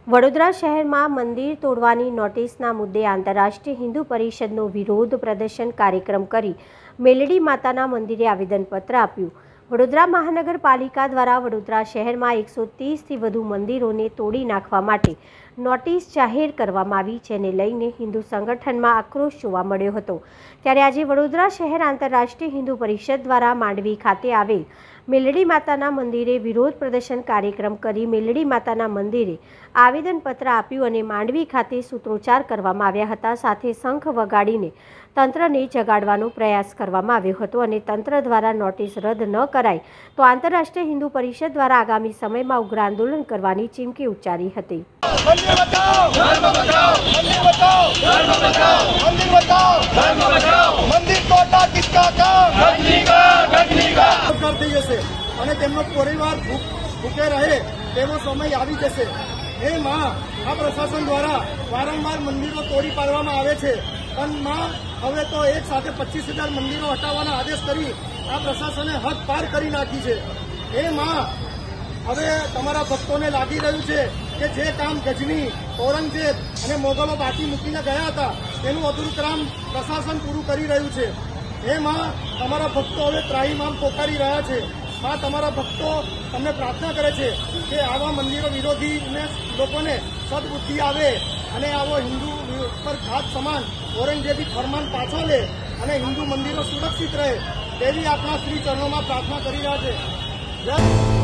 વડોદરા શહેરમાં મંદિર તોડવાની નોટિસના મુદ્દે આંતરરાષ્ટ્રીય હિન્દુ પરિષદનો વિરોધ પ્રદર્શન કાર્યક્રમ કરી મેલડી માતાના મંદિરે આવેદનપત્ર આપ્યું। વડોદરા મહાનગરપાલિકા દ્વારા વડોદરા શહેરમાં 130થી વધુ મંદિરોને તોડી નાખવા માટે નોટિસ જાહેર કરવામાં આવી, જેને લઈને હિન્દુ સંગઠનમાં આક્રોશ જોવા મળ્યો હતો। ત્યારે આજે વડોદરા શહેર આંતરરાષ્ટ્રીય હિન્દુ પરિષદ દ્વારા માંડવી ખાતે આવેલ મેલડી માતાના મંદિરે વિરોધ પ્રદર્શન કાર્યક્રમ કરી મેલડી માતાના મંદિરે આવેદનપત્ર આપ્યું અને માંડવી ખાતે સૂત્રોચ્ચાર કરવામાં આવ્યા હતા। સાથે શંખ વગાડીને તંત્રને જગાડવાનો પ્રયાસ કરવામાં આવ્યો હતો અને તંત્ર દ્વારા નોટિસ રદ ન કરાય તો આંતરરાષ્ટ્રીય હિન્દુ પરિષદ દ્વારા આગામી સમયમાં ઉગ્ર આંદોલન કરવાની ચીમકી ઉચ્ચારી હતી। અને તેમનો પરિવાર ભૂખે રહે તેવો સમય આવી જશે। હે માં, આ પ્રશાસન દ્વારા વારંવાર મંદિરો તોડી પાડવામાં આવે છે, પણ માં હવે તો એક સાથે 25,000 મંદિરો હટાવવાના આદેશ કરી આ પ્રશાસને હદ પાર કરી નાખી છે। હે માં, હવે તમારા ભક્તોને લાગી રહ્યું છે કે જે કામ ગજની, ઔરંગઝેબ અને મોગલો બાકી મૂકીને ગયા હતા તેનું અધૂરું કામ પ્રશાસન પૂરું કરી રહ્યું છે। હે માં, તમારા ભક્તો હવે ત્રાહિમામ પોકારી રહ્યા છે। માં, તમારા ભક્તો તમને પ્રાર્થના કરે છે કે આવા મંદિરો વિરોધી લોકોને સદબુદ્ધિ આવે અને આવો હિન્દુ પર ઘાત સમાન ઔરંગઝેબી ફરમાન પાછો લે અને હિન્દુ મંદિરો સુરક્ષિત રહે તેવી આપણા શ્રી ચરણોમાં પ્રાર્થના કરી રહ્યા છે।